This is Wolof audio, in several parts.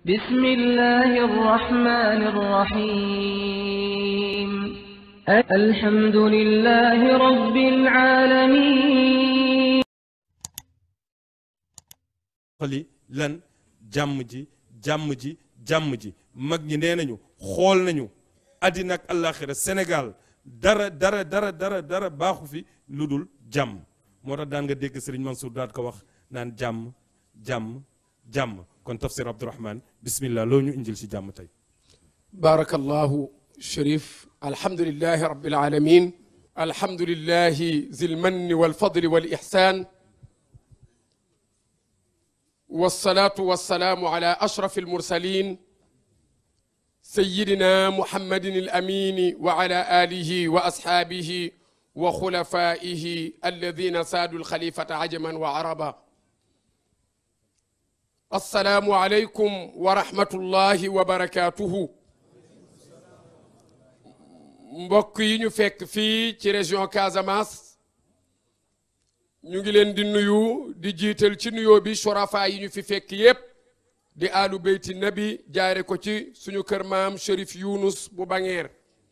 بسم الله الرحمن الرحيم الحمد لله رب العالمين xoli lan jàmm ji mag ñi nee nañu xool nañu àddina ak àllaaxira Sénégal dara baaxu fi lu dul jàmm moo tax daan nga dégg Serigne Mansour daal ko wax naan jàmm kon tafsir Abdourahmane bismillah loo ñu injil si jàmm tey. baarakallahu Cherif alhamdulillahi rabbil alamin alhamdulillahi zil manni wal fadli wal ihsan والصلاة والسلام على أشرف المرسلين سيدنا محمد الأمين وعلى آله وأصحابه وخلفائه الذين سادوا الخليفة عجما وعربا السلام عليكم ورحمة الله وبركاته mbokk yi ñu fekk fii ci région Casamance ñu ngi leen di nuyu di jiital ci nuyoo bi surafa yi ñu fi fekk yépp di alu beyti nabi jaare ko ci suñu kër maam Chérif Younus bu Bangeer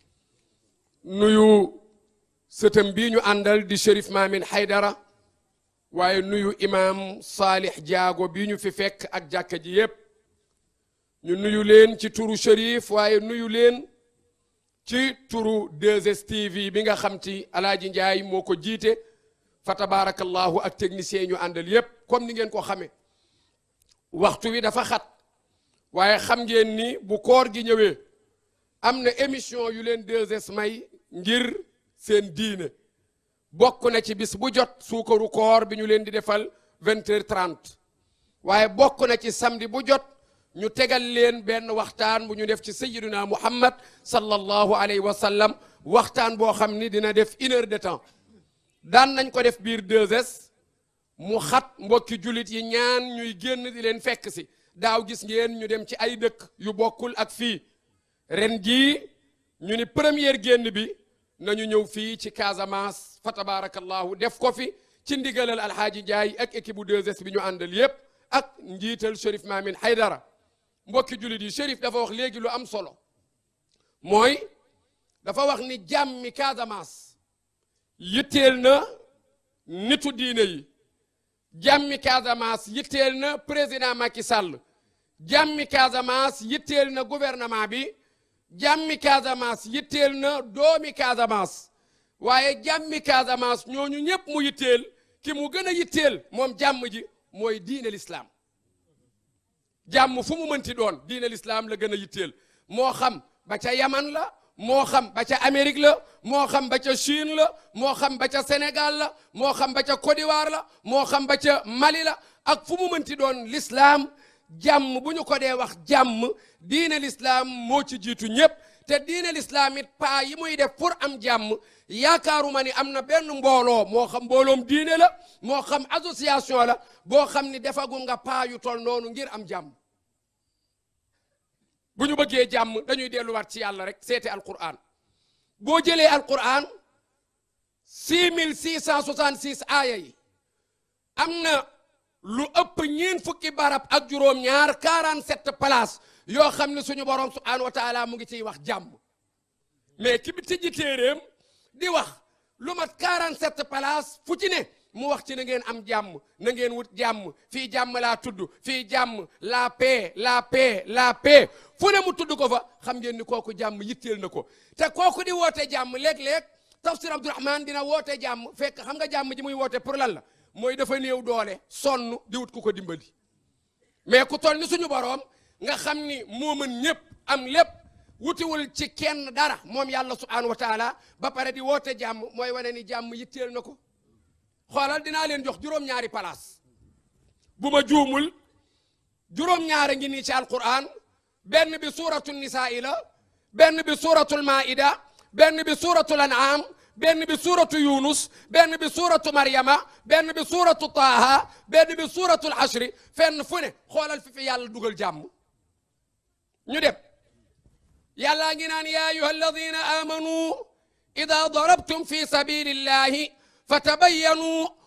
nuyu sëtam bii ñu àndal di Chérif Maamin Haydara waaye nuyu imam Salih Diago bii ñu fi fekk ak jàkka ji yépp ñu nuyu leen ci turu Chérif waaye nuyu leen ci turu 2STV bi nga xam ci Alaaji Njaay moo ko jiite fa tabarakallahu ak technicien ñu àndal yépp comme ni ngeen ko xamee waxtu wi dafa xat waaye xam ngeen ni bu koor gi ñëwee am na émission yu leen 2S may ngir seen diine bokk na ci bis bu jot suukaru koor bi ñu leen di defal 20h30 waaye bokk na ci samedi bu jot ñu tegal leen benn waxtaan bu ñu def ci sayyiduna Muhammad sallallahu alayhi wa sallam waxtaan boo xam ni dina def 1 heure de temps daan nañ ko def biir 2S mu xat mbokki jullit yi ñaan ñuy génn di leen fekk si daaw gis ngeen ñu dem ci ay dëkk yu bokkul ak fii ren jii ñu ni première génn bi nañu ñëw fii ci Casamance fa tabarakallahu def ko fi ci ndigalal alhaaji Njaay ak équipe bu 2S bi ñu àndal yépp ak njiital Chérif Maamin Haydara mbokki jullit yi Chérif dafa wax léegi lu am solo mooy dafa wax ni jàmmi Casamance yitteel na nitu diine yi jàmmi Casamance yitteel na président Macky Sall jàmmi Casamance yitteel na gouvernement bi jàmmi Casamance yitteel na doomi Casamance waaye jàmmi Casamance ñooñu ñëpp mu yitteel ki mu gën a yitteel moom jàmm ji mooy diine l'islam jàmm fu mu mënti doon diine l'islam la gën a yitteel moo xam ba ca Yaman la moo xam ba ca Amérique la moo xam ba ca Chine la moo xam ba ca Sénégal la moo xam ba ca Côte d'Ivoire la moo xam ba ca Mali la ak fu mu mënti doon l'islam jàmm bu ñu ko dee wax jàmm diine l'islam moo ci jiitu ñépp te diine l'islam it paa yi muy def pour am jàmm yaakaaruma ni am na benn mbooloo moo xam mbooloom diine la moo xam association la boo xam ni defagum nga paa yu tol noonu ngir am jàmm bu ñu bëggee jàmm dañuy delluwaat ci yàlla rek seete alquran boo jëlee alquran 6666 aaya yi am na lu ëpp ñeen fukki barab ak juróom-ñaar 47 place yoo xam ne suñu borom subhanahu wa taala mu ngi ciy wax jàmm mais ki bi tijji téeréem di wax lu mat 47 place fu ci ne mu wax ci na ngeen am jàmm na ngeen wut jàmm fii jàmm laa tudd fii jàmm la paix la paix la paix fu ne mu tudd ko fa xam ngeen ni kooku jàmm yitteel na ko te kooku di woote jàmm léeg-léeg tafsir Abdourahmane dina woote jàmm fekk xam nga jàmm ji muy woote pour lan la mooy dafa néew doole sonn di wut ku ko dimbali mais ku toll ni suñu boroom nga xam ni moo mën ñëpp am lépp wutiwul ci kenn dara moom yàlla subhanahu wa taala ba pare di woote jàmm mooy wane ni jàmm yitteel na ko xoolal dinaa leen jox juróom-ñaari palaas bu ma juumul juróom-ñaara ngi nii ci alquran benn bi suratu nisaa la benn bi suratul maida benn bi suratul an'am benn bi suratu yunus benn bi suratu maryama benn bi suratu taaha benn bi suratul ashri fenn fu ne xoolal fi yàlla dugal jàmm ñu dem yàllaa ngi naan ya ayuha alladina amanu ida darabtum fi sabilillahi فتبينوا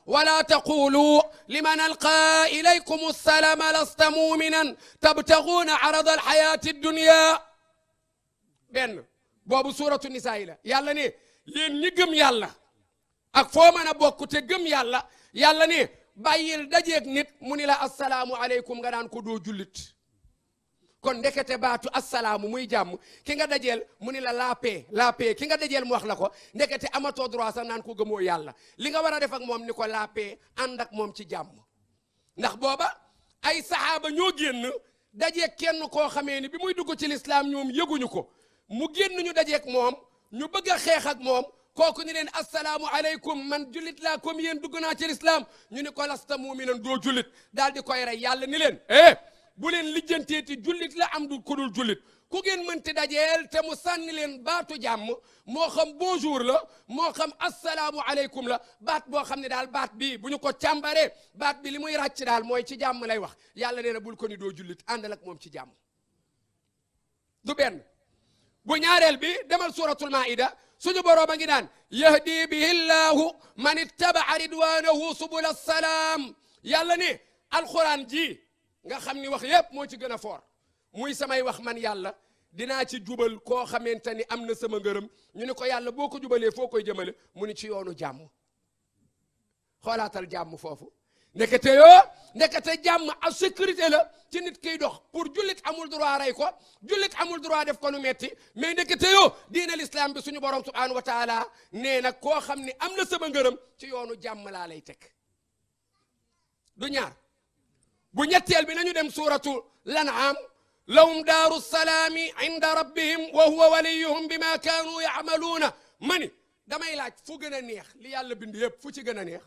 ولا تقولوا لمن ألقى إليكم السلام لست مؤمنا تبتغون عرض الحياة الدنيا benn boobu suuratu nisaa la yàlla ne yéen ñi gëm yàlla ak foo mën a bokk te gëm yàlla yàlla ne bàyyil dajeeg nit mu ni la assalaamu aleykum nga daan ko doo jullit kon ndekete baatu assalaamu muy jàmm ki nga dajeel mu ni la la paix ki nga dajeel mu wax la ko ndekete amatoo droit sax naan ko gëmoo yàlla li nga war a def ak moom ni ko la paix ànd ak moom ci jàmm ndax booba ay saxaaba ñoo génn dajeeg kenn koo xamee ni bi muy dugg ci lislaam ñoom yëguñu ko mu génn ñu dajeeg moom ñu bëgg a xeex ak moom kooku ni leen assalaamu aleykum man jullit laa comme yéen dugg naa ci lislaam ñu ni ko lasta muminan doo jullit daal di koy rey yàlla ni leen bu leen lijjanteeti jullit la am du ko dul jullit ku ngeen mënti dajeel te mu sànni leen baatu jàmm moo xam bonjour la moo xam assalaamu aleykum la baat boo xam ne daal baat bi bu ñu ko càmbaree baat bi li muy ràcc daal mooy ci jàmm lay wax yàlla nee na bul ko ni doo jullit àndal ak moom ci jàmm du benn bu ñaareel bi demal suratul maida suñu boroom a ngi naan yahdi bihi llahu man ittabaa ridwanahu subula salaam yàlla ne alquran ji nga xam ni wax yépp moo ci gën a foor muy samay wax man yàlla dinaa ci jubal koo xamante ni am na sama ngërëm ñu ne ko yàlla boo ko jubalee foo koy jëmale mu ni ci yoonu jàmm xoolaatal jàmm foofu ndekete jàmm ak sécurité la ci nit kiy dox pour jullit amul droit rey ko jullit amul droit def ko nu metti mais ndekete yoo diine l'islam bi suñu borom subhanahu wa taala nee na koo xam ni am na sama ngërëm ci yoonu jàmm laa lay teg du ñaar bu ñetteel bi nañu dem suuratu lan'am lahum daaru salaami inda rabbihim wa huwa waliyuhum bima kaanu ya'maluuna mani damay laaj fu gën a neex li yàlla bind yëpp fu ci gën a neex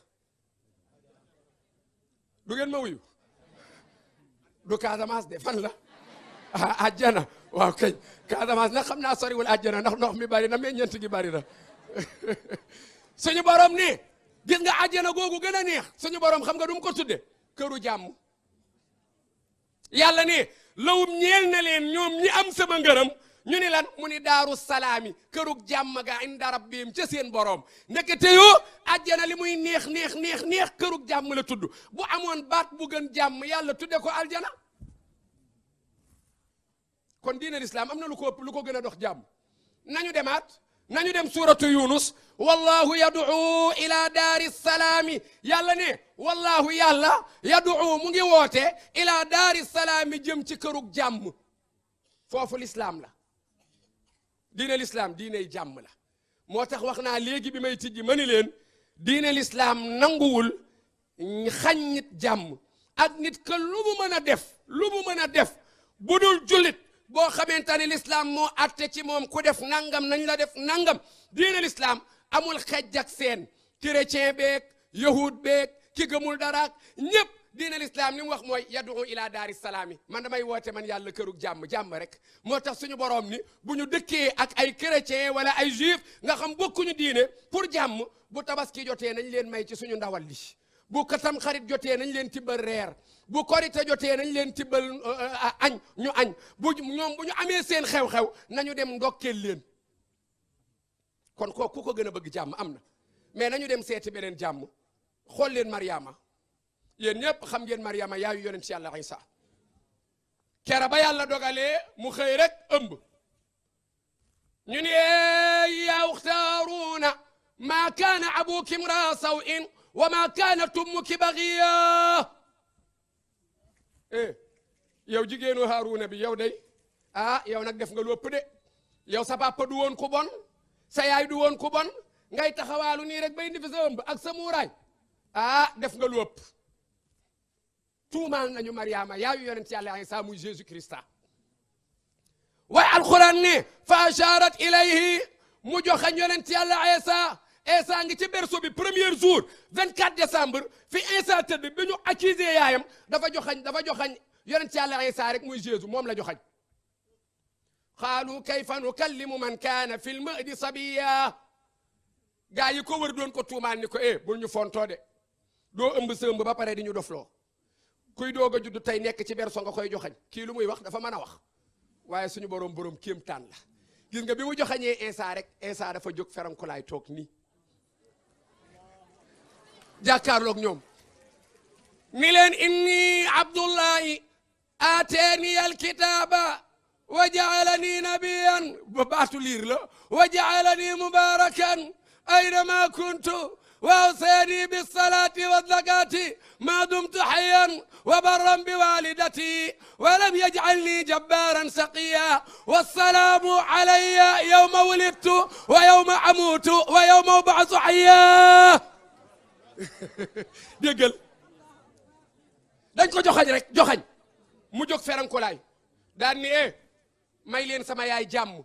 du ngeen ma wuyu du Casamance de fan la àjjana waaw kay Casamance nag xam naa soriwul àjjana ndax ndox mi bari na meññeent gi bari na suñu borom ne gis nga àjjana googu gën a neex suñu borom xam nga du mu ko tudde këru jàmm yàlla ne lawum ñeel na leen ñoom ñi am sama ngërëm ñu ni lan mu ni daaru salaami kërug jàmm ga inda rabbihim ca seen borom ndekete yoo àjjana li muy neex kërug jàmm la tudd bu amoon baat bu gën jàmm yàlla tudde ko aljana kon diine l'islam am na lu ko ëpp lu ko gën a dox jàmm nañu dem suratu yunus wallahu yad'u ila daari salaami yàlla ne wallahu yàlla yad'u mu ngi woote ila daari salaami jëm ci kërug jàmm foofu l'islam la diine l'islam diiney jàmm la moo tax wax naa léegi bi may tijji ma ni leen diine l'islam nanguwul xañ nit jàmm ak nit que lu mu mën a def bu dul jullit boo xamante ne l'islam moo atte ci moom ku def nangam nañ la def nangam diine l'islam amul xejj ak seen chrétien beeg yahud beeg ki gëmul daraak ñëpp diine l'islam li mu wax mooy yad'u ila daari salaami man damay woote man yàlla kërug jàmm rek moo tax suñu borom ni bu ñu dëkkee ak ay chrétien wala ay juif nga xam bokkuñu diine pour jàmm bu tabaski jotee nañ leen may ci suñu ndawal li bu katam xarit jotee nañ leen tibbal reer bu korite jotee nañ leen tibbal añ ñu añ bu ñoom bu ñu amee seen xew-xew nañu dem ndokkeel leen kon ku ko gën a bëgg jàmm am na mais nañu dem seeti beneen jàmm xool leen Mariama yéen ñëpp xam ngeen Mariama yaayu yonent ci yàlla Isa kera ba yàlla dogalee mu xëy rek ëmb ñu ne yaa uxta Haaruna maa kaana abuki imraa saw'in wa maa kaanat ummuki baghiya yow jigéenu Haaruna bi yow day yow nag def nga lu ëpp de yow sa papa du woon ku bon sa yaay du woon ku bon ngay taxawaalu nii rek bay indi fi sa ëmb ak sa muuraay def nga lu ëpp tuumaal nañu Mariama yaayu yonent yàlla Isa muy Jésus Christa waaye alquran ne fa asharat ilayhi mu joxañ yonent yàlla Isa ngi ci berceau bi premier jour 24 décembre fi Isa tëdd bi ñu accusé yaayam dafa joxañ yonent yàlla Isa rek muy Jésus moom la joxañ qaalu kayfa nukallimu man kaana fi lmahdi sabiya gaa yi ko wër doon ko tuumaal ni ko bul ñu fontoo de doo ëmb sa ëmb ba pare di ñu dofloo kuy doog a judd tey nekk ci berceau nga koy joxañ kii lu muy wax dafa mën a wax waaye suñu borom kéemtaan la gis nga bi mu joxañee Isa rek Isa dafa jóg ferankulaay toog nii jàkkaarloog ñoom ni leen inni abdullahi ateeni alkitaba wa jaalani nabiyan ba baatu liir la wa jaalani mubarakan aynama kuntu wa awsani bisalati wazakati ma dumtu hayyan wa barran biwalidati wa lam yaj'alni jabbaran saqiya wassalaamu alayya yawma wulidtu wa yawma amutu wa yawma ub'athu hayya déggal dañ ko joxañ rek joxañ mu jóg ferankolaay daan ni may leen sama yaay jàmm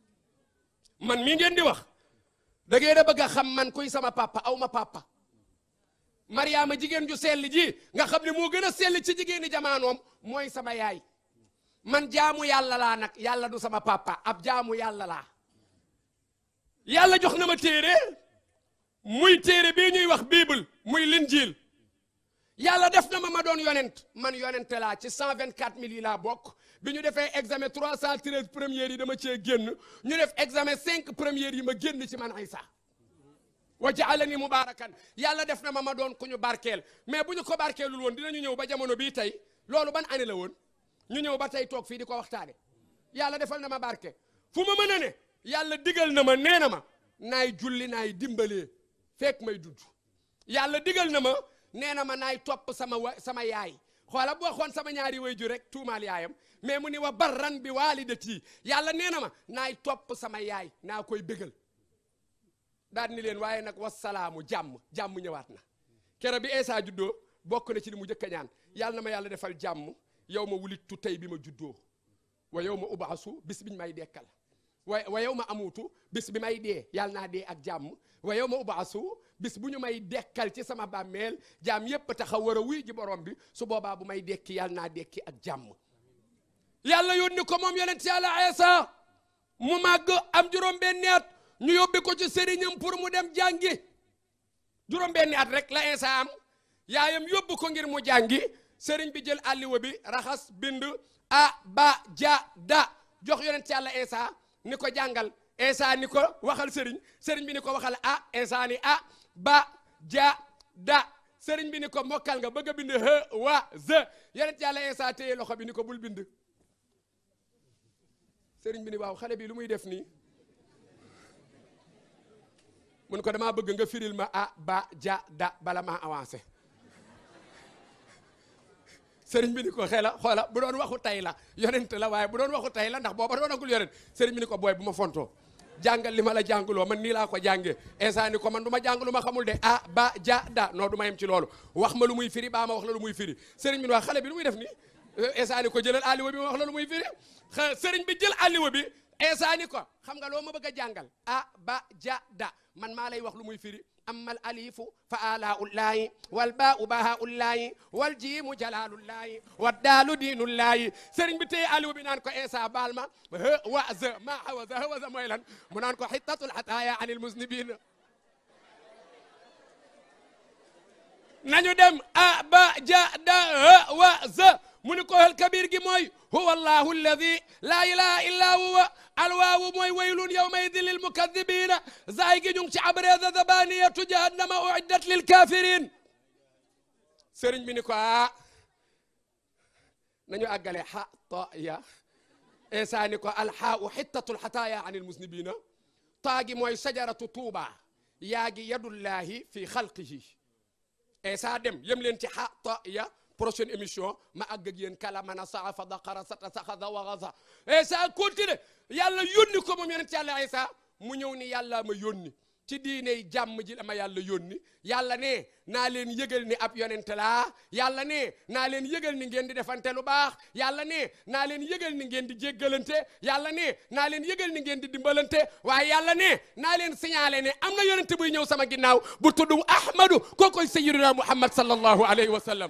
man mii ngeen di wax da ngeen a bëgg a xam man kuy sama papa aw ma papa Mariama jigéen ju sell ji nga xam ne moo gën a sell ci jigéeni jamaanoom mooy sama yaay man jaamu yàlla laa nag yàlla du sama papa ab jaamu yàlla laa yàlla jox na ma téere muy téere bii ñuy wax bible muy linjiil yàlla def na ma doon yonent man yonent laa ci 124 000 yi laa bokk bi ñu defee examen 313 premières yi dama cee génn ñu def examen 5 premières yi ma génn ci man Isa wa ja'alani mubarakan yàlla def na ma doon ku ñu barkeel mais bu ñu ko barkeelul woon dinañu ñëw ba jamono bii tey loolu ban année la woon ñu ñëw ba tey toog fii di ko waxtaane yàlla defal na ma barke fu ma mën a ne yàlla digal na ma nee na ma naay julli naay dimbalee fekk may dudd yàlla digal na ma nee na ma naay topp sama yaay xoola bu waxoon sama ñaari wayjur rek tuumaal yaayam mais mu ni wa barran bi waalidati yàlla nee na ma naay topp sama yaay naa koy bégal daal ni leen waaye nag wasalaamu jàmm ñëwaat na kere bi Eesa juddoo bokk na ci li mu njëkk a ñaan yàlla na ma yàlla defal jàmm yow ma wulittu tey bi ma juddoo wa yow ma ubaasu bis biñ may dekkal wa yow ma amuutu bis bi may dee yàlla naa dee ak jàmm wa yow ma ubaasu bis bu ñu may dekkal ci sama bàmmeel jaam yépp taxaw war a wuy ji borom bi su boobaa bu may dekki yàlla naa dekki ak jàmm yàlla yónni ko moom yonent yàlla Eesa mu màgg am juróom-benni at ñu yóbbi ko ci sëriñam pour mu dem jàngi juróom-benni at rek la Eesa am yaayam yóbbu ko ngir mu jàngi sëriñ bi jël àlliwa bi raxas bind a ba ja da jox yonent yàlla Eesa ni ko jàngal Eesa ni ko waxal sëriñ bi ni ko waxal Eesa ni ba ja da sëriñ bi ni ko mokkal nga bëgg a bind wa z yonent yàlla Eesa téye loxo bi ni ko bul bind sëriñ bi ni waaw xale bi lu muy def nii mun ko damaa bëgg nga firil ma ba ja da bala maa avancé sëriñ bi ni ko xoola bu doon waxu tay la yonent la waaye bu doon waxu tay la ndax booba doonagul yonent sëriñ bi ni ko booy bu ma fontoo jàngal li ma la jàngaloo man nii laa ko jàngee Eesa ni ko man du ma jàng lu ma xamul de ba ja da non du ma yem ci loolu wax ma lu muy firi baa ma wax la lu muy firi sëriñ bi ni waa xale bi lu muy def nii Eesa ni ko jëlal àlliwa bi ma wax la lu muy firi sëriñ bi jël àlliwa bi Eesa ni ko xam nga loo ma bëgg a jàngal ba ja da man maa lay wax lu muy firi amma al alifu fa alaullahi wal baau bahaullahi wal jiimu jalalullahi wa daalu diinullahi sëriñ bi téye aliwa bi naan ko Eesa baal ma waza ma hawaza mooy lan mu naan ko hittatul hataya anil muznibin nañu dem ba ja da waza mu ni ko hal kabir gi mooy huwa allahu alladi la ilaha illa huwa alwaawu mooy waylun yawma idin lil mukadibina zaay gi ñu ngi ci abreza zabaniyatu jahannama uiddat lil kafirin sëriñ bi ni ko nañu àggale ta ya Eesa ni ko alxaau xittatul xataaya an il musnibina taa gi mooy sajaratu tuuba yaa gi yadullahi fi xalqihi Eesa dem yem leen ci ta ya prochaine émission ma àgg ak yéen kala mana saa fa daqara sata saxada waxasa Eesa continue yàlla yónni ko moom yonent yàlla Eesa mu ñëw ni yàlla ma yónni ci diiney jàmm ji la ma yàlla yónni yàlla ne naa leen yëgal ni ab yonent laa yàlla ne naa leen yëgal ni ngeen di defante lu baax yàlla ne naa leen yëgal ni ngeen di jéggalante yàlla ne naa leen yëgal ni ngeen di dimbalante waaye yàlla ne naa leen signalé ne am na yonent buy ñëw sama ginnaaw bu tudd Ahmadu kookoy sayyiduna Muhammad sallallahu alayhi wa sallam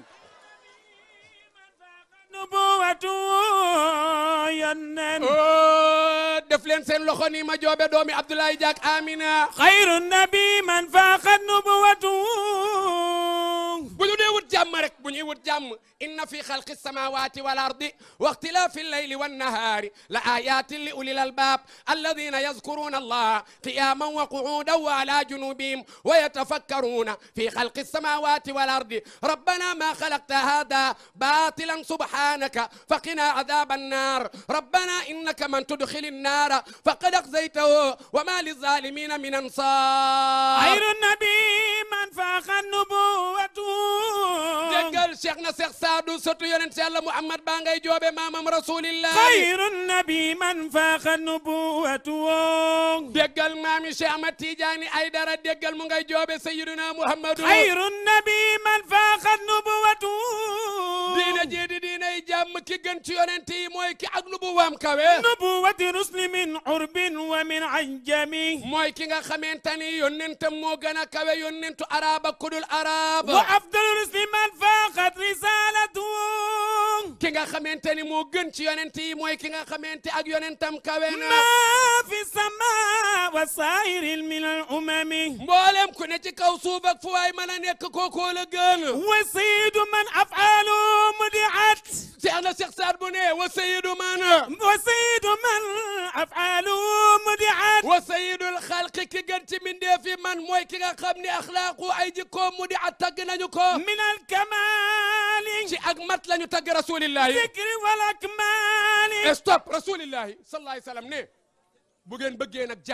nubuwatu yonnen def leen seen loxo nii ma joobe doomi Abdoulaye Diak Amina xayru nabi man faqat nubuwatu bu ñu dee wut jàmm rek bu ñuy wut jàmm inna fi xalqi samawati wal ardi wa ixtilafi allayli wannahaari la ayatin li ulil albab alladina yazkuruna allah qiyaman wa qu'udan wa ala junubihim wa yatafakkaruna fi xalqi samawati wal ardi rabbana ma xalaqta hada batilan subhanaka faqina adhab annar rabbana innaka man tudkhil النار فقد أخزيته وما للظالمين من أنصار خير النبي من فاق النبوة déggal Cheikh na Cheikh Saadu sotu yonent Yàlla Muhammad baa ngay joobe maamam rasulillah خير النبي من فاق النبوة déggal maami Cheikh Ahmad Tidiane Aydara déggal mu ngay joobe Sayyiduna Muhammadu خير النبي من فاق النبوة diina jeedi diinay jàmm ki gën ci yonent yi mooy ki ak nubuwaam kawe نبوة رسل من عرب ومن عجم mooy ki nga xamante ni yonentam moo gën a kawe yonentu arab ak kudul arab وأفضل رسل من فاقت رسالته ki nga xamante ni moo gën ci yonent yi mooy ki nga xamante ak yonentam kawe na ما في السماء وسائر من الأمم mboolem ku ne ci kaw suuf ak fu waay mën a nekk kookoo la gën وسيد من أفعاله مدعت Cheikh na Cheikh Saad bu ne wa sayyidu man وسيد من أفعاله مدعت wa sayyidul xalqi ki gën ci mbindeef yi man mooy ki nga xam ne axlaaqu ay jikkoom mu di at tagg nañu ko من الكمال ci ak mat lañu tagg rasulillahi ذكر والأكمال stop rasulillahi sallallahu alayhi wa sallam ne bu ngeen bëggee nag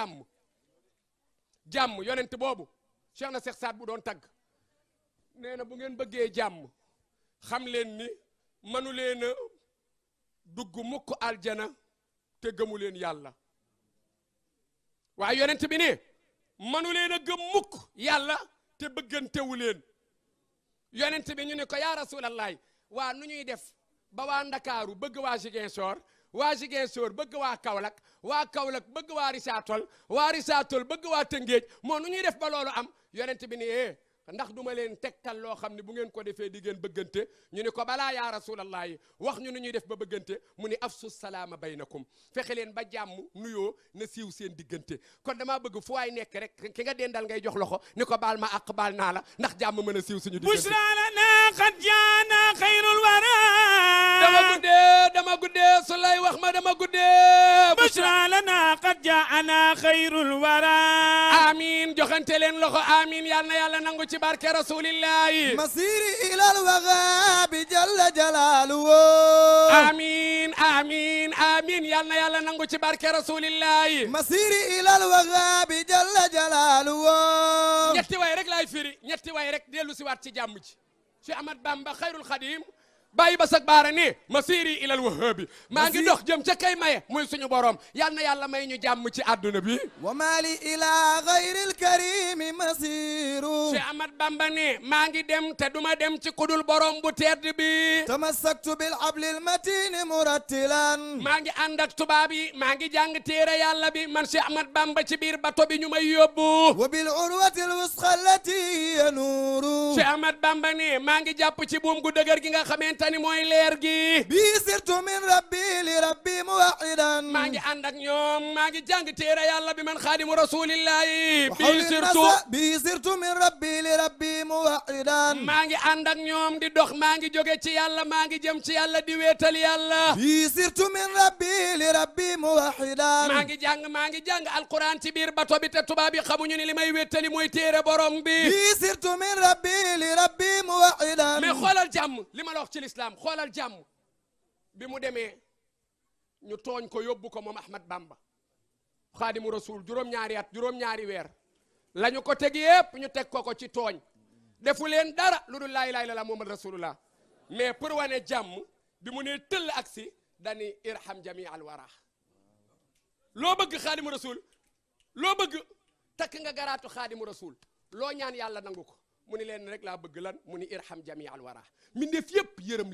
jàmm yonent boobu Cheikh na Cheikh Saad bu doon tagg nee na bu ngeen bëggee jàmm xam leen ni manu leen a dugg mukk aljana te gëmu leen yàlla waaye yonent bi ne manu leen a gëm mukk yàlla te bëggantewu leen yonent bi ñu ne ko yaa rasulallahi waa nu ñuy def ba waa ndakaaru bëgg waa Ziguinchor bëgg waa Kaolack bëgg waa Risatol bëgg waa Tëngéej moo nu ñuy def ba loolu am yonent bi ne ndax duma leen tegtal loo xam ne bu ngeen ko defee di ngeen bëggante ñu ne ko balaa yaa rasulallahi wax ñu nu ñuy def ba bëggante mu ni afsu salaama baynakum fexe leen ba jàmm nuyoo na siiw seen diggante kon damaa bëgg fu waay nekk rek ki nga dendal ngay jox loxo ni ko baal ma àq baal naa la ndax jàmm mën a siiw suñu diggante بشرى لنا قد جاءنا خير الورى dama guddee su lay wax ma dama guddee بشرى لنا قد جاءنا خير الورى amiin joxante leen loxo amiin yal na yàlla nangu ci barke rasulillahi مسيري إلى الوغاب جل جلاله amiin yal na yàlla nangu ci barke rasulillahi مسيري إلى الوغاب جل جلاله ñetti way rek laay firi ñetti way rek dellu si waat ci jàmm ji Cheikh Ahmad Bamba Xayrul Xadim bàyyi ba sag baara ne masiri ilal wahabi maa ngi dox jëm ca kay maye muy suñu borom yal na yàlla may ñu jàmm ci àdduna bi وما لي إلى غير الكريم مسير Cheikh Ahmad Bamba ne maa ngi dem te duma dem ci kudul borom bu tedd bi تمسكت بالحبل المتين مرتلا maa ngi ànd ak tubaab yi maa ngi jàng téere yàlla bi man Cheikh Ahmad Bamba ci biir bato bi ñu may yóbbu وبالعروة الوثقى التي هي نور Cheikh Ahmad Bamba ne maa ngi jàpp ci buum gu dëgër gi nga xamante ni mooy leer gi بي سرت من ربي لربي موحدا maa ngi ànd ak ñoom maa ngi jàng téere yàlla bi man xaadimu rasulillahi وحول بي سرت من ربي لربي موحدا maa ngi ànd ak ñoom di dox maa ngi jóge ci yàlla maa ngi jëm ci yàlla di wéetal yàlla بي سرت من ربي لربي موحدا maa ngi jàng alquran ci biir bato bi te tubaab yi xamuñu ni li may wéetali mooy téere borom bi بي سرت من ربي لربي موحدا mais xoolal jàmm li ma la wax ci lislaam xoolal jàmm bi mu demee ñu tooñ ko yóbbu ko moom Ahmad Bamba xaadimu rasul juróom-ñaari at juróom-ñaari weer lañu ko teg yépp ñu teg ko ci tooñ defu leen dara lu dul laa ilaaha illallaah muhammad rasulullah mais pour wane jàmm bi mu nee tëll aksi dani irham jami al wara loo bëgg xaadimu rasul loo bëgg takk nga garaatu xaadimu rasul loo ñaan yàlla nangu ko mu ni leen rek laa bëgg lan mu ni irham jami al wara mbindeef yépp yërëm leen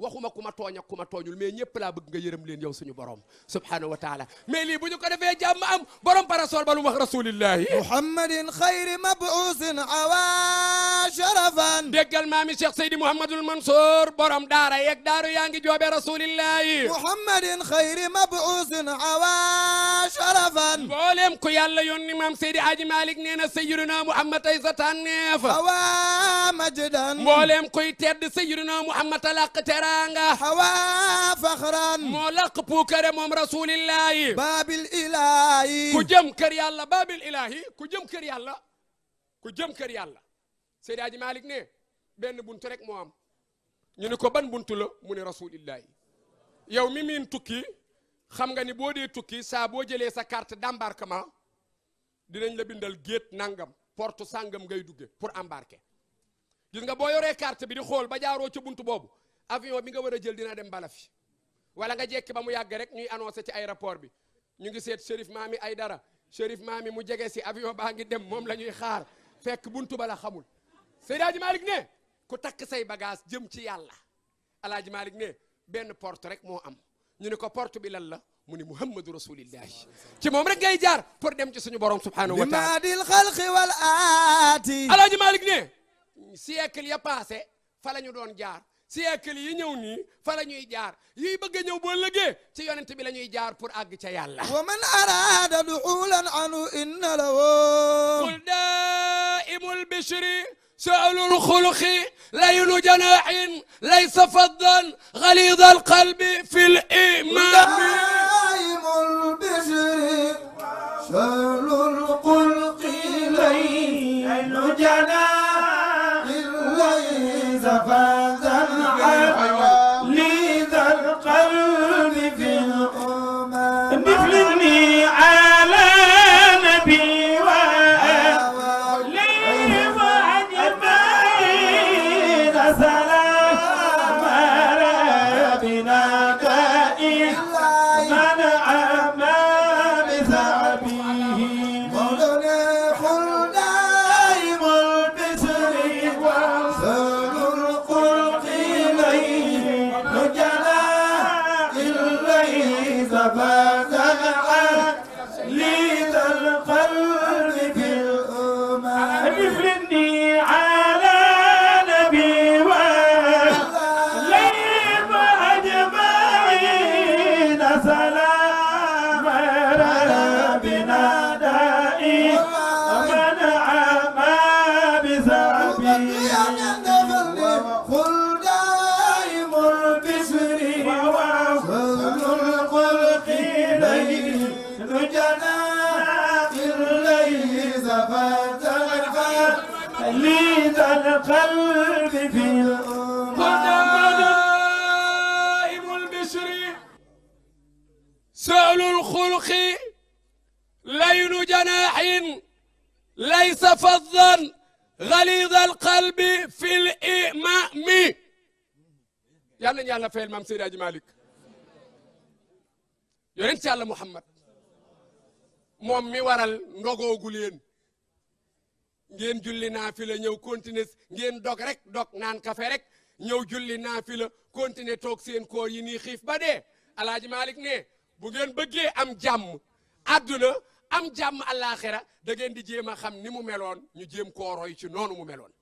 waxuma ku ma tooñ ak ku ma tooñul mais ñëpp laa bëgg nga yërëm leen yow suñu borom subhanahu wa taala mais lii bu ñu ko defee jàmm am borom parasol ba lu wax rasulillahi muhammadin xayri mabuusin awa sharafan déggal maami Cheikh Seydi Mouhamadul Mansour borom daara yeeg daaru yaa ngi joobe rasulillahi muhammadin xayri mabuusin awa sharafan mboolem ku yàlla yónni maam Seydi Aji Malick nee na sayyiduna Muhammad ay sa tànneef awa majdan mboolem kuy tedd sayyiduna Muhammad laq teranga awa faxran moo laq puukare moom rasulillahi baabil ilaahi ku jëm kër yàlla baabil ilaahi ku jëm kër yàlla ku jëm kër yàlla Seydi Aji Malick ne benn buntu rek moo am ñu ne ko ban buntu la mu ne rasulillahi yow mi miin tukki xam nga ni boo dee tukki saa boo jëlee sa carte d'embarquement dinañ la bindal géet nangam porte sangam ngay dugge pour embarquer gis nga boo yoree carte bi di xool ba jaaroo ca buntu boobu avion bi nga war a jël dina dem bala fi wala nga jekki ba mu yàgg rek ñuy annoncé ci aéroport bi ñu ngi seet Chérif Maami Aydara Chérif Maami mu jege si avion baa ngi dem moom la ñuy xaar fekk buntu ba la xamul Seydi Hadji Malick ne ku takk say bagage jëm ci yàlla Alaaji Malick ne benn porte rek moo am ñu ne ko porte bi lan la mu ni Muhammadu Rasulillahi ci moom rek ngay jaar pour dem ci suñu borom subhanahu wa taala limaadil xalqi wal aati Alaaji Malick ne siècle ya passé fa la ñu doon jaar siècle yi ñëw nii fa la ñuy jaar yiy bëgg a ñëw boo lëgee ci yonent bi la ñuy jaar pour àgg ca yàlla wa man araada duxulan anu inna lahu qul daa'imul bishri sa'lul xuluqi laylu janaahin laysa faddan ghalidal qalbi fil iman daa'imul bishri sa'lul xuluqi laylu janaahin laysa faddan ghalidal qalbi fil iman مثلني على نبي القلب في دائم البشر سأل الخلق لين جناح ليس فظا غليظ القلب في الإمام يلا يلا في المام سيدي حاج مالك يونت يالا محمد moom mi waral ndogoogu leen ngeen julli naafila ñëw continuer ngeen dog rek dog naan kafe rek ñëw julli naafila continuer toog seen koor yi nii xiif ba dee alaaji Malick ne bu ngeen bëggee am jàmm àdduna am jàmm àllaaxira da ngeen di jéem a xam ni mu meloon ñu jéem koo roy ci noonu mu meloon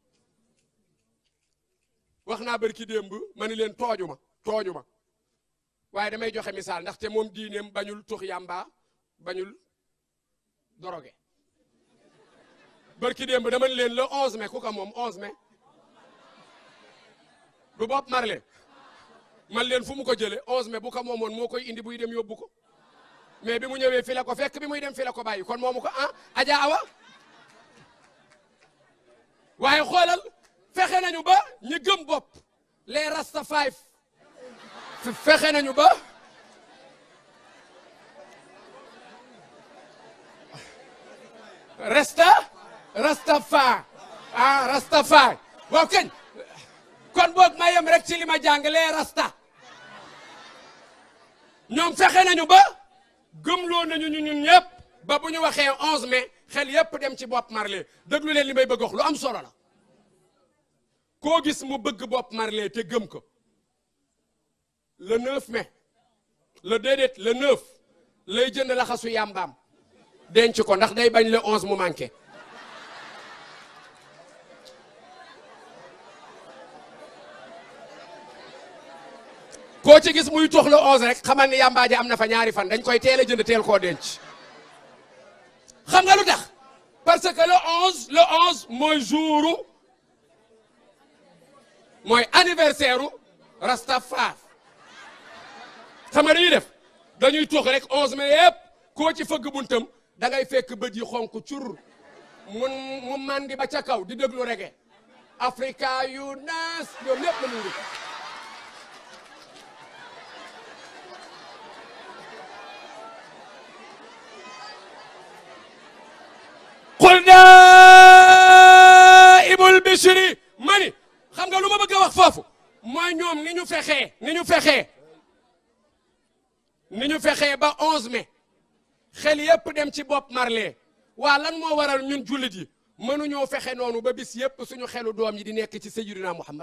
wax naa barki démb ma ni leen tooñu ma waaye damay joxe misaal ndaxte moom diineem bañul tux yàmba bañul drogué barki démb dama leen le 11 mai ku ko moom 11 mai du Bob Marley man leen fu mu ko jële 11 mai bu ko moomoon moo koy indi buy dem yóbbu ko mais bi mu ñëwee fi la ko fekk bi muy dem fi la ko bàyyi kon moomu ko ah Adja Awa waaye xoolal fexe nañu ba ñi gëm bopp les Rasta 5 fexe nañu ba Rastafari waaw kañ kon boog ma yem rek ci li ma jàngalee Rasta ñoom fexe nañu ba gëmloo nañu ñun ñëpp ba bu ñu waxee 11 mai xel yëpp dem ci Bob Marley déglu leen li may bëgg wax lu am solo la koo gis mu bëgg Bob Marley te gëm ko le 9 mai le déedéet le 9 lay jënd laxasu yàmbaam denc ko ndax day bañ le 11 mu manqué koo ci gis muy tox le 11 rek xamal ni yàmbaa ji am na fa ñaari fan dañ koy teel a jënd teel koo denc xam nga lu tax parce que le 11 mooy jouru mooy anniversaire u Rastafari xam nga dañuy def dañuy tox rek 11 mai yëpp koo ci fëgg buntam da ngay fekk bët yi xonk cur mu mandi ba ca kaw di déglu reggae Africa yu naas ñoom ñëpp la ñu ngi xul daa ibul bishri mani xam nga lu ma bëgg a wax foofu mooy ñoom ni ñu fexee ba 11 mai xel yépp dem ci Bob Marley waa lan moo waral ñun jullit yi mënuñoo fexe noonu ba bis yépp suñu xelu doom yi di nekk ci Sayyidina Muhammad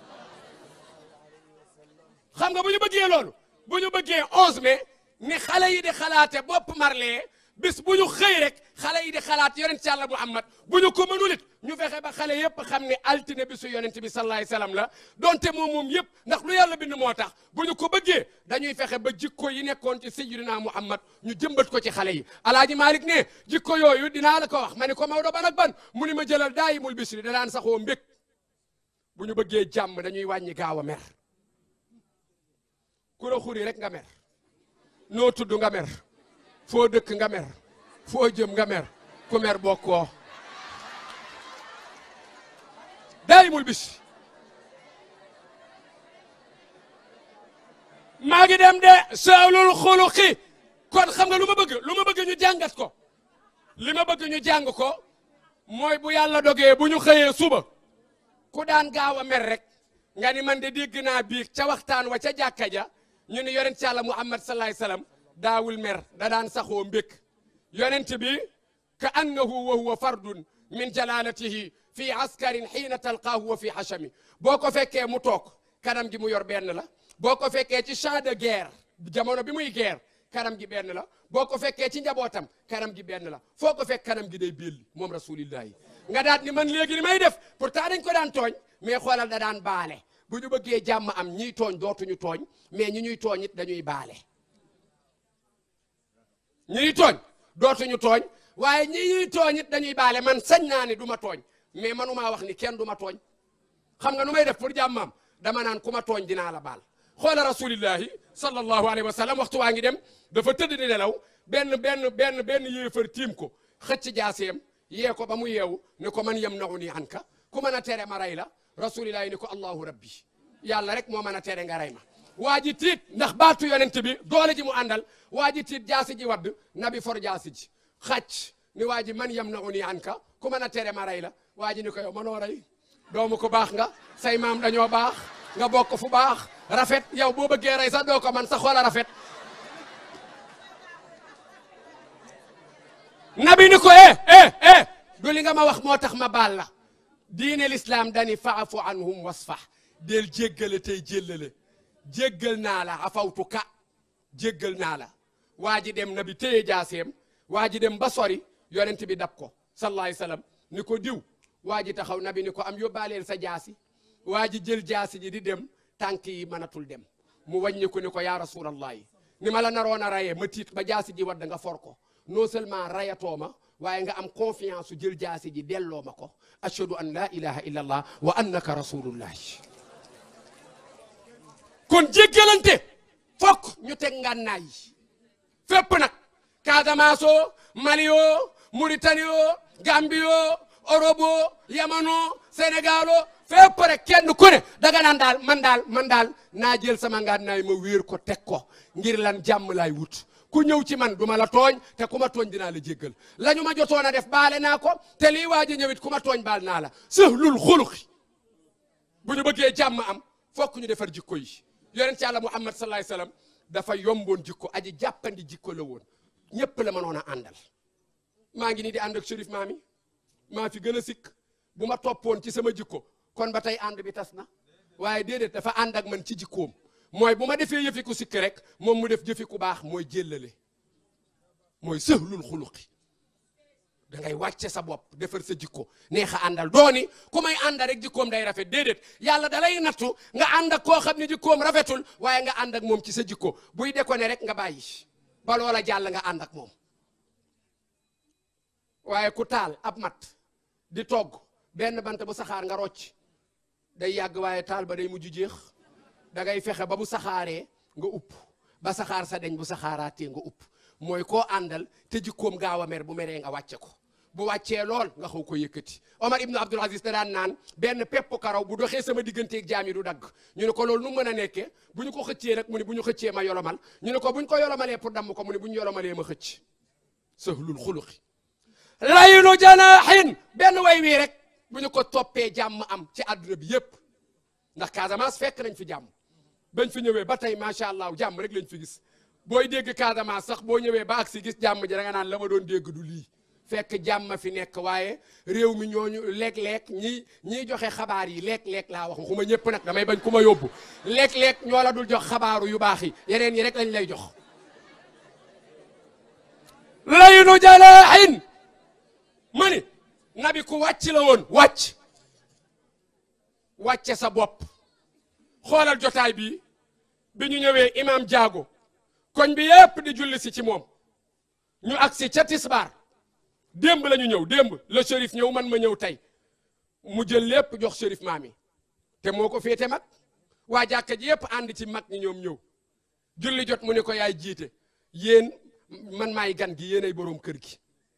xam nga bu ñu bëggee loolu bu ñu bëggee 11 mai ni xale yi di xalaate Bob Marley bis bu ñu xëy rek xale yi di xalaat yonent Yàlla Muhammad bu ñu ko mënul it ñu fexe ba xale yépp xam ne altine bisu yonent bi sallallahu alayhi wasallam la donte moom yépp ndax lu yàlla bind moo tax bu ñu ko bëggee dañuy fexe ba jikko yi nekkoon ci sayyidina Muhammad ñu jëmbat ko ci xale yi alaaji Malik ne jikko yooyu dinaa la ko wax ma ni ko Maodo ban ak ban mu ni ma jëlal daayimul bisri da daan saxoo mbég bu ñu bëggee jàmm dañuy wàññi gaaw a mer ku la xuri rek nga mer noo tudd nga mer foo dëkk nga mer foo jëm nga mer ku mer bokkoo daayimul bis maa ngi dem de saalul xuluqi kon xam nga lu ma bëgg ñu jàngat ko li ma bëgg ñu jàng ko mooy bu yàlla dogee bu ñu xëyee suba ku daan gaaw a mer rek nga ni man de dégg naa biig ca waxtaan wa ca jàkka ja ñu ni yonent Yàlla Muhammad sallallahu alayhi wasallam daawul mer da daan saxoo mbékk yonent bi ka annahu wa huwa fardun min jalalatihi fi askarin xiina talqaahu wa fi xachami boo ko fekkee mu toog kanam gi mu yor benn la boo ko fekkee ci champ de guerre jamono bi muy guerre kanam gi benn la boo ko fekkee ci njabootam kanam gi benn la foo ko fekk kanam gi day belli moom rasulillahi nga daat ni man léegi ni may def pourtant dañ ko daan tooñ mais xoolal da daan baale bu ñu bëggee jàmm am ñiy tooñ dootuñu tooñ mais ñi ñuy tooñ it dañuy baale ñiy tooñ dootuñu tooñ waaye ñi ñuy tooñ it dañuy baale man sañ naa ni du ma tooñ mais manumaa wax ni kenn du ma tooñ xam nga nu may def pour jàmmam dama naan ku ma tooñ dinaa la baal xoola rasulillahi sallallahu alayhi wa sallam waxtu waa ngi dem dafa tëdd di nelaw benn yéefar tiim ko xëcc jaaseem yee ko ba mu yeewu ni ko man yamna'uni anka ku mën a tere ma rey la rasulillahi ni ko allahu rabbi yàlla rek moo mën a tere nga rey ma waa ji tiit ndax baatu yonent bi doole ji mu àndal waa ji tiit jaasi ji wadd nabi for jaasi ji xàcc ni waa ji man yamna'uni anka ku mën a tere ma rey la waa ji ni ko yow mënoo rey doomu ko baax nga say maam dañoo baax nga bokk fu baax rafet yow boo bëggee rey sax doo ko man sa xoola rafet nabi ni ko du li nga ma wax moo tax ma baal la diine l'islam dani fa'fu anhum wasfah del jéggale tey jéllale jéggal naa la afawtu ka jéggal naa la waa ji dem nabi téye jaaseem waa ji dem ba sori yonent bi dab ko sallallahu alayhi wasallam ni ko diw waa ji taxaw nabi ni ko am yóbbaaleel sa jaasi waa ji jël jaasi ji di dem tànk yi mënatul dem mu wàññi ko ni ko yaa rasulallahi ni ma la naroon a rayee ma tiit ba jaasi ji wadd nga for ko non seulement rayatoo ma waaye nga am confiance su jël jaasi ji delloo ma ko ashhadu an la ilaha illa allah wa annaka rasulullahi kon jéggalante fokk ñu teg ngànnaay yi fépp nag Casamance o Mali o Mauritanie o Gambie o Europe o Yamano Sénégal o fépp rek kenn ku ne daga naan daal man daal naa jël sama ngànnaay ma wéer ko teg ko ngir lan jàmm laay wut ku ñëw ci man duma la tooñ te ku ma tooñ dinaa la jéggal la ñu ma jotoon a def baale naa ko te lii waa ji ñëwit ku ma tooñ baal naa la sahlul xuluqi bu ñu bëggee jàmm am fokk ñu defar jikko yi yonent Yàlla Muhammad sallallahu alayhi wasallam dafa yomboon jikko aji jàppandi jikko la woon ñépp la mënoon a àndal maa ngi nii di ànd ak Chérif Maami maa fi gën a sikk bu ma toppoon ci sama jikko kon ba tey ànd bi tas na waaye déedéet dafa ànd ak man ci jikkoom mooy bu ma defee yëfi ku sikk rek moom mu def jëfi ku baax mooy jéllale mooy sëhlul xuluqi da ngay wàcce sa bopp defar sa jikko neex a àndal dooni ku may àndal rek jikkoom day rafet déedéet yàlla da lay nattu nga ànd ak koo xam ne jikkoom rafetul waaye nga ànd ak moom ci sa jikko buy déconné rek nga bàyyi ba loola jàll nga ànd ak moom waaye ku taal ab mat di togg benn bant bu saxaar nga rocc day yàgg waaye taal ba day mujj jeex da ngay fexe ba bu saxaaree nga upp ba saxaar sa deñ bu saxaaraatee nga upp mooy koo àndal te jikkoom gaaw a mer bu meree nga wàcce ko bu wàccee lool nga xaw ko yëkkati Omar ibnu Abdul Aziz da daan naan benn pepp karaw bu doxee sama digganteeg jaam yi du dagg ñu ne ko loolu nu mën a nekkee bu ñu ko xëccee nag mu ne bu ñu xëccee ma yolomal ñu ne ko bu ñu ko yolomalee pour damm ko mu ne bu ñu yolomalee ma xëcc sahlul xuluqi layinu janaahin benn way wii rek bu ñu ko toppee jàmm am ci àdduna bi yépp ndax Casamance fekk nañ fi jàmm bañ fi ñëwee ba tey macha allah jàmm rek lañ fi gis booy dégg Casamance sax boo ñëwee ba ak si gis jàmm ji da nga naan la ma doon dégg du lii fekk jàmm fi nekk waaye réew mi ñooñu léeg-léeg ñiy joxe xabaar yi léeg-léeg laa wax waxuma ñëpp nag damay bañ ku ma yóbbu léeg-léeg ñoo la dul jox xabaaru yu baax yi yeneen yi rek lañ lay jox layinu janaahin ma ni nabi ku wàcc la woon wàcce sa bopp xoolal jotaay bi ñu ñëwee imam Diago koñ bi yépp di julli si ci moom ñu agsi ca tisbaar démb la ñu ñëw démb le shérif ñëw man ma ñëw tey mu jël lépp jox shérif maami te moo ko féete mag waa jàkka ji yépp ànd ci mag ñi ñoom ñëw julli jot mu ne ko yaay jiite yéen man maay gan gi yéenay boroom kër gi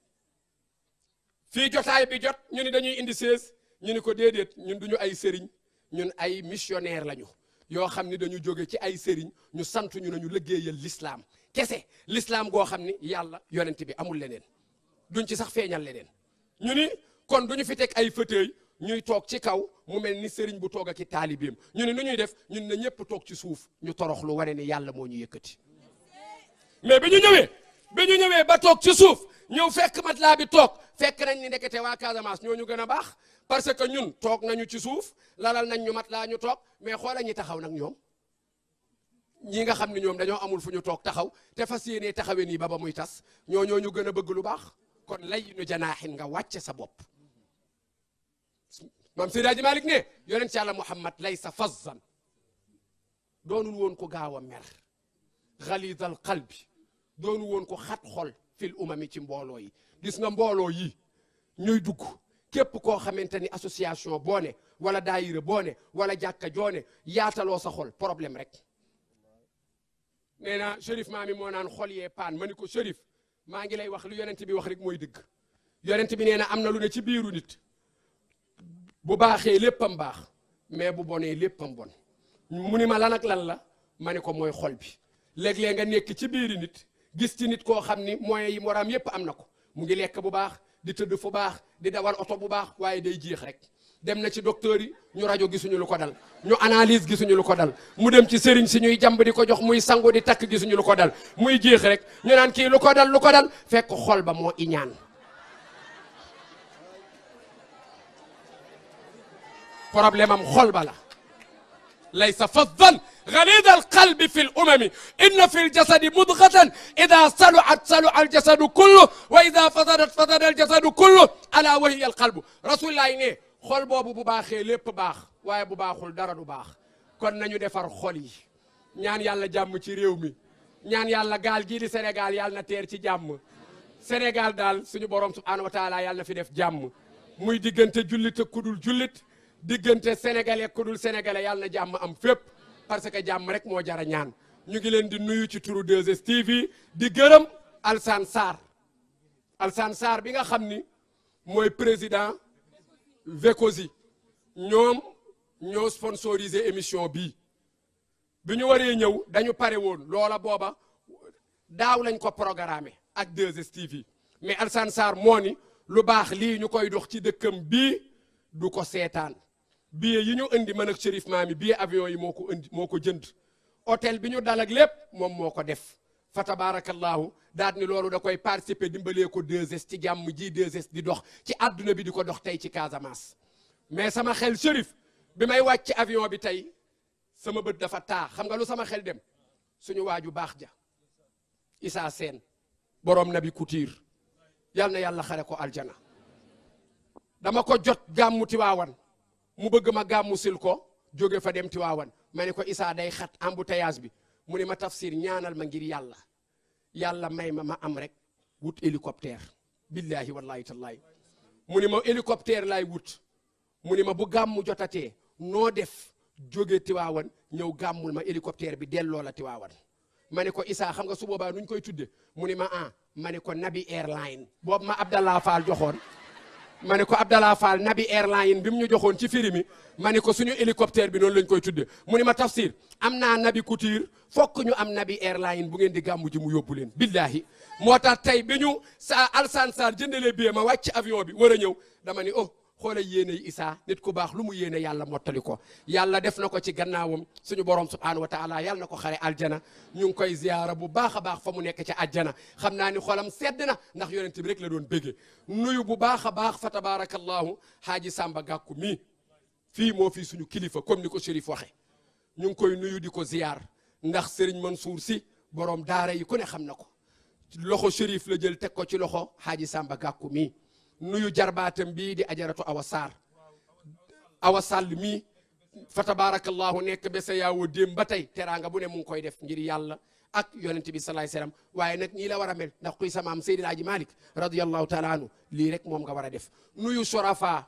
fii jotaay bi jot ñu ni dañuy indi 16 ñu ni ko déedéet ñun duñu ay sëriñ ñun ay missionnaire lañu yoo xam ni dañu jóge ci ay sëriñ ñu sant ñu nañu liggéeyal l'islam kese l'islam goo xam ni yàlla yonent bi amul leneen duñ ci sax feeñal leneen ñu ni kon duñu fi teg ay fauteuil ñuy toog ci kaw mu mel ni sëriñ bu toog ak i taalibeem ñu ni nu ñuy def ñun na ñëpp toog ci suuf ñu torox lu wane ni yàlla moo ñu yëkkati mais bi ñu ñëwee ba toog ci suuf ñëw fekk matelas bi toog fekk nañ ni ndekete waa Casamance ñoo ñu gën a baax parce que ñun toog nañu ci suuf lalal nañ ñu matelas ñu toog mais xoola ñi taxaw nag ñoom ñi nga xam ne ñoom dañoo amul fu ñu toog taxaw te fas yéenee taxawee nii ba muy tas ñoo ñu gën a bëgg lu baax kon layinu janaahin nga wàcce sa bopp maam Seydi Hadji Malick ne yonent ci yàlla Muhammad laysa fazzan doonul woon ko gaaw a mer xalidal qalbi doonul woon ko xat xol fil umami ci mbooloo yi gis nga mbooloo yi ñuy dugg képp koo xamante ni association boo ne wala daayira boo ne wala jàkka joone yaataloo sa xol problème rek nee na Chérif maami moo naan xol yee paan ma ni ko Chérif maa ngi lay wax lu yonent bi wax rek mooy dëgg yonent bi nee na am na lu ne ci biiru nit bu baaxee léppam baax mais bu bonee léppam bon mu ni ma lan ak lan la ma ni ko mooy xol bi léeg-léeg nga nekk ci biiri nit gis ci nit koo xam ni moyens yi moraam yépp am na ko mu ngi lekk bu baax di tëdd fu baax di dawal oto bu baax waaye day jeex rek dem na ci docteur yi ñu rajo gisuñu lu ko dal ñu analyse gisuñu lu ko dal mu dem ci sëriñ si ñuy jàmb di ko jox muy sangu di takk gisuñu lu ko dal muy jeex rek ñu naan kii lu ko dal fekk xol ba moo iñaan problème am xol ba la laysa faddan غليظ القلب في الأمم إن في الجسد مضغة إذا صلحت صلح الجسد كله وإذا فسدت فسد الجسد كله ألا وهي القلب رسول الله ne xol boobu bu baaxee lépp baax waaye bu baaxul dara du baax kon nañu defar xol yi ñaan yàlla jàmm ci réew mi ñaan yàlla gaal gii di Sénégal yàlla na teer ci jàmm Sénégal daal suñu borom subhanahu wa taala yàlla na fi def jàmm muy diggante jullit ak kudul jullit diggante sénégalais ak kudul sénégalais yàlla na jàmm am fépp parce que jàmm rek moo jara ñaan ñu ngi leen di nuyu ci turu 2STV di gërëm Alsane Sarr bi nga xam ni mooy président Vekosi ñoom ñoo sponsorisé émission bi ñu waree ñëw dañu pare woon loola booba daaw lañ ko programmé ak 2STV mais Alsane Sarr moo ni lu baax lii ñu koy dox ci dëkkam bii du ko seetaan billet yi ñu indi man ak Chérif Maami billet avion yi moo ko jënd hôtel bi ñu dal ak lépp moom moo ko def fa tabarakallahu daat ni loolu da koy participer dimbalee ko 2S ci jàmm ji 2S di dox ci àdduna bi di ko dox tey ci Casamance mais sama xel Chérif bi may wàcc avion bi tey sama bët dafa taa xam nga lu sama xel dem suñu waaju baax ja Issa Sène borom Nabi Couture yal na yàlla xare ko aljana dama ko jot gàmmu Tiwaawan mu bëgg ma gàmmu sil ko jóge fa dem Tiwaawan ma ne ko Issa day xat embouteillage bi mu ne ma Tafsir ñaanal ma ngir yàlla may ma am rek wut hélicoptère billahi wallahi tallahi mu ne ma hélicoptère laay wut mu ne ma bu gàmmu jotatee noo def jóge Tiwaawan ñëw gàmmul ma hélicoptère bi delloo la Tiwaawan ma ne ko Issa xam nga su boobaa nuñ koy tudde mu ne ma ma ne ko Nabi Airline boobu ma Abdallah Fall joxoon ma ne ko Abdallah Fall Nabi Airline bi mu ñu joxoon ci firi mi ma ne ko suñu hélicoptère bi noonu lañ koy tudde mu ne ma Tafsir am naa Nabi Couture fokk ñu am Nabi Airline bu ngeen di gàmmu ji mu yóbbu leen billahi moo tax tey bi ñu Alsane Sarr jëndalee billet ma wàcc avion bi war a ñëw dama ni xoolal yéene Issa nit ku baax lu mu yéene yàlla mottali ko yàlla def na ko ci gannaawam suñu borom subhanahu wa taala yàlla na ko xare aljana ñu ngi koy ziyaara bu baax a baax fa mu nekk ci aljana xam naa ni xolam sedd na ndax yonent bi rek la doon bége nuyu bu baax a baax fa tabarakallahu Haaji Samba Gàkku mii fii moo fii suñu kilifa comme ni ko Chérif waxe ñu ngi koy nuyu di ko ziyaar ndax Serigne Mansour Sy borom daara yi ku ne xam na ko loxo Chérif la jël teg ko ci loxo Haaji Samba Gàkku mii nuyu jarbaatam bii di ajaratu Awa Sall mii fa tabarakallahu nekk ba sa yaawoo déem ba tey teraanga bu ne mu ngi koy def ngir yàlla ak yonent bi salaay salaam waaye nag ñii la war a mel ndax kuy samaam Seydil Hadji Malick radiyallahu taala anhu lii rek moom nga war a def nuyu Sorafa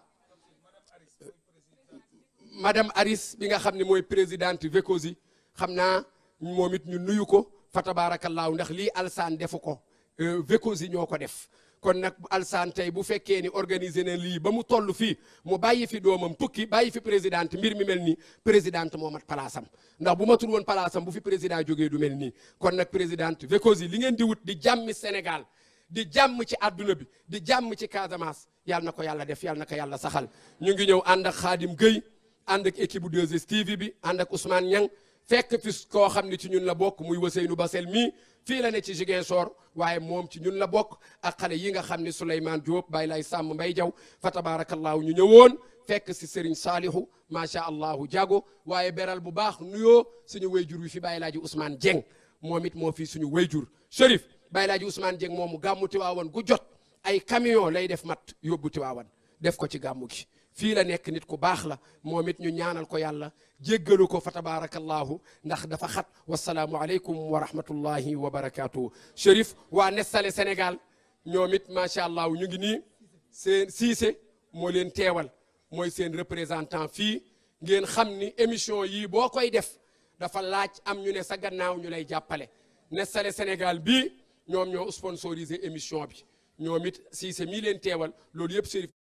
madame Aris bi nga xam ne mooy présidente Vekosi xam naa moom it ñu nuyu ko fa tabarakallahu ndax lii Alsane defu ko Vekosi ñoo ko def kon nag Alsane tey bu fekkee ni organisé na lii ba mu toll fii mu bàyyi fi doomam tukki bàyyi fi présidente mbir mi mel nii présidente moo mat palaasam ndax bu matul woon palaasam bu fi président jógee du mel nii kon nag présidente Vekosi li ngeen di wut di jàmmi Sénégal di jàmm ci àdduna bi di jàmm ci Casamance yàlla na ko yàlla def yàlla na ko yàlla saxal ñu ngi ñëw ànd ak Khadim Gueye ànd ak équipe bu 2STV bi ànd ak Ousmane Niang fekk fi koo xam ne ci ñun la bokk muy Ousseynou Bassel mii fii la ne ci Ziguinchor waaye moom ci ñun la bokk ak xale yi nga xam ne Souleymane Diop Baye Lay Sàmm Mbay Jaw fa tabarakallahu ñu ñëwoon fekk si Serigne Salihu macha allahu jago waaye beral bu baax nuyoo suñu wayjur wi fi Baye Laaji Ousmane Dieng moom it moo fii suñu wayjur Chérif Baye Laaji Ousmane Dieng moomu gàmmu Tiwaawan gu jot ay camion lay def mat yóbbu Tiwaawan def ko ci gàmmu gi fii la nekk nit ku baax la moom it ñu ñaanal ko yàlla jéggalu ko fa tabarakallahu ndax dafa xat wasalaamu aleykum wa rahmatullahi wa barakatuhu Chérif waa Nestlé Sénégal ñoom it macha allah ñu ngi nii seen Cissé moo leen teewal mooy seen représentant fii ngeen xam ni émission yii boo koy def dafa laaj am ñu ne sa gannaaw ñu lay jàppale Nestlé Sénégal bii ñoom ñoo sponsorisé émission bi ñoom it Cissé mii leen teewal loolu yëpp Chérif